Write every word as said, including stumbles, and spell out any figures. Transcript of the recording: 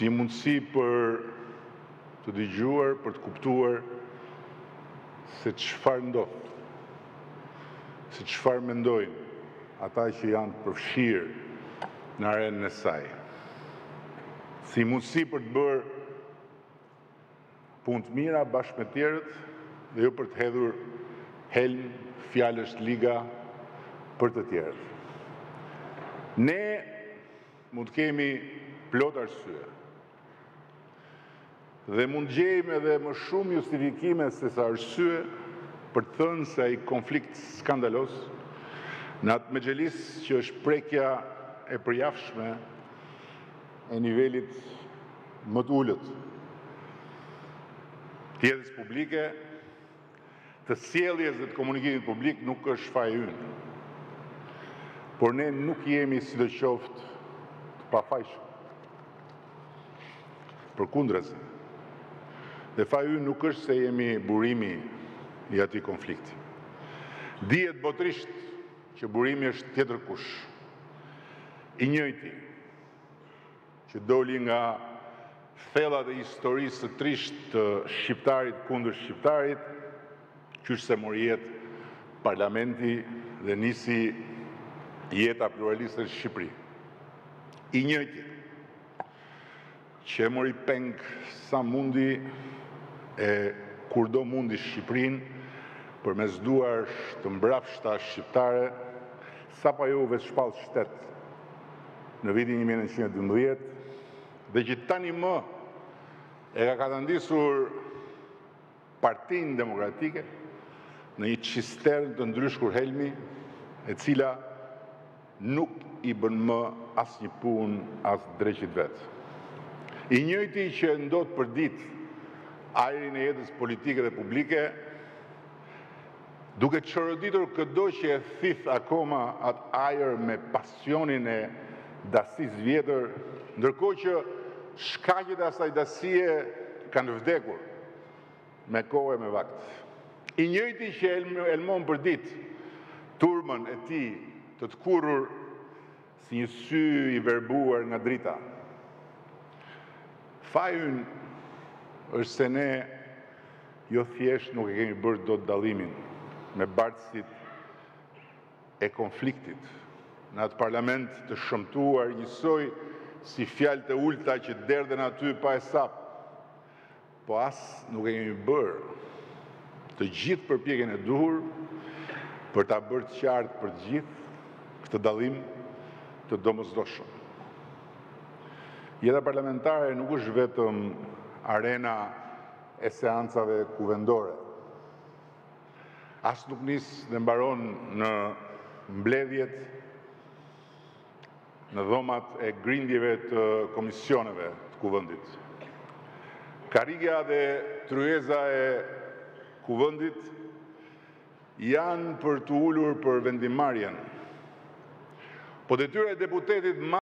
si mundësi për të dëgjuar, për të kuptuar se çfarë ndodh, se çfarë mendojnë ata që janë të përfshirë në arenën e saj. Si mundësi për të bërë punë të mira bashkë me tjerët dhe jo për të hedhur helm, fjalësh liga për të tjerët. Ne mund të kemi plot arsye dhe mund gjejmë edhe më shumë justifikime se sa arsye për të thënë se ai konflikt skandalos në atë mëxhelis që është prekja e përjafshme e nivelit më të ulët të jetës publike, të sjelljes dhe të komunikimit publik nuk është faji ynë. Por ne nuk jemi sidoqoftë të pafajshëm. Përkundërse, dhe faji ynë nuk është se jemi burimi i atij konflikti. Dihet botërisht që burimi është tjetër kush, i njëjti, që doli nga thellat e historisë së trisht të shqiptarit kundër shqiptarit, qysh se mori jetë parlamenti dhe nisi jeta pluraliste në Shqipëri. I njëjti, që e mori peng sa mundi e kur do mundi Shqipërinë përmes duarsh të mbrapshta shqiptare, sapo ajo u shpall shtet në vitin një mijë e nëntëqind e dymbëdhjetë, dhe që tani më e ka katëndisur Partinë Demokratike në një cistern të ndryshkur helmi, e cila nuk i bën më asnjë punë as dreqit vet. I njëjti që ndot për ditë ajrin e jetës politike dhe publike, duke çoroditur çdo që e thith akoma atë ajër me pasionin e dasisë vjetër, ndërkohë që shkaqet e asaj dasie kanë vdekur me kohë e me vakt. I njëjti që elmon për ditë turmën e tij të të kurrur si një sy i verbuar nga drita. Faji ynë është se ne jo thjesht nuk e kemi bërë dot dallimin me bartësit e konfliktit në atë parlament të shëmtuar njësoj si fjalë të ulta që derdhen aty pa e sap, po as nuk e kemi bërë të gjithë përpjekjen e duhur për ta bërë të qartë për të gjithë këtë dallim të domosdoshëm. Jeta parlamentare nuk është vetëm arena e seancave kuvendore. As nuk nis dhe mbaron në mbledhjet, në dhomat e grindjeve të komisioneve të kuvendit. Karrika dhe tryeza e kuvendit janë për të ulur për vendimarrjen, po detyra e deputetit